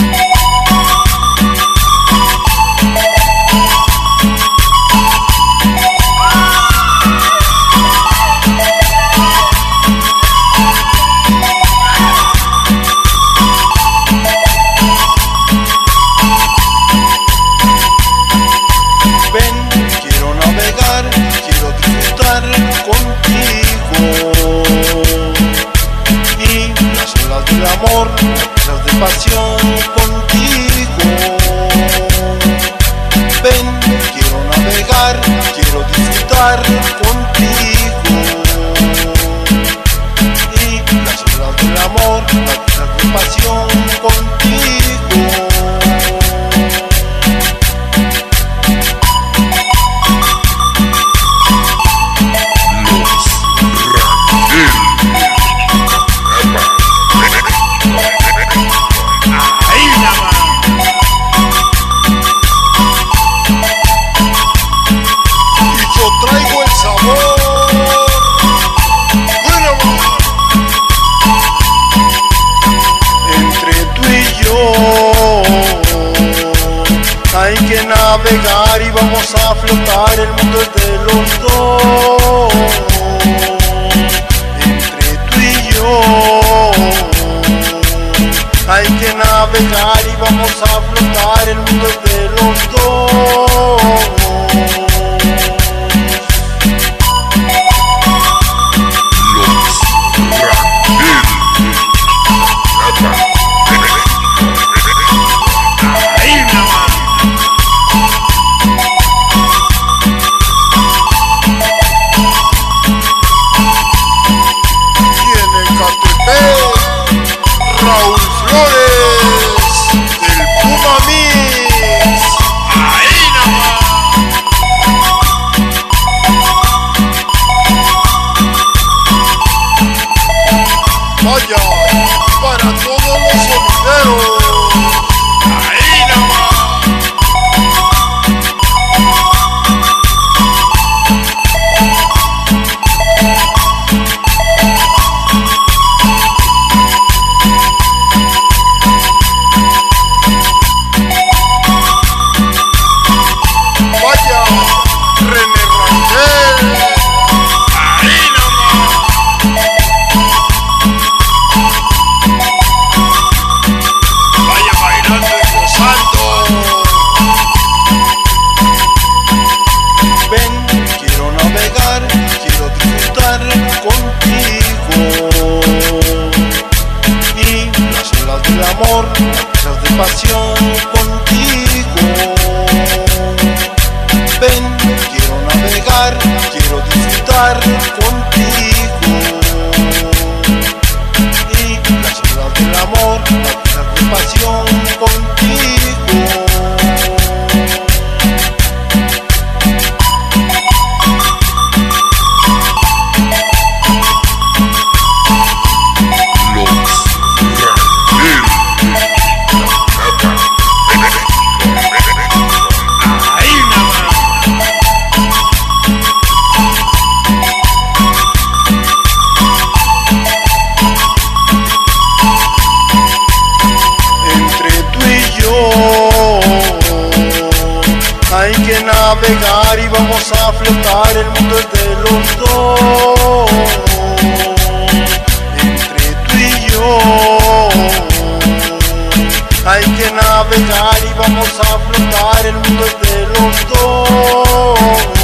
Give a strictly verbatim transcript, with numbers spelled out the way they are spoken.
Amor, las de pasión contigo. Ven, quiero navegar, quiero disfrutar contigo. Y las olas del amor, las de pasión contigo. Hay que navegar y vamos a flotar, el mundo es de los dos. Entre tú y yo hay que navegar y vamos a flotar, el mundo es de los dos. Raúl Flores, el Puma Mix. Ahí nomás. Vaya, para todos los sonideros. Ahí nomás. Amor, las de pasión contigo. Ven, quiero navegar, quiero disfrutar contigo. Y las olas del amor, las de pasión contigo. Hay que navegar y vamos a flotar, el mundo es de los dos. Entre tú y yo hay que navegar y vamos a flotar, el mundo es de los dos.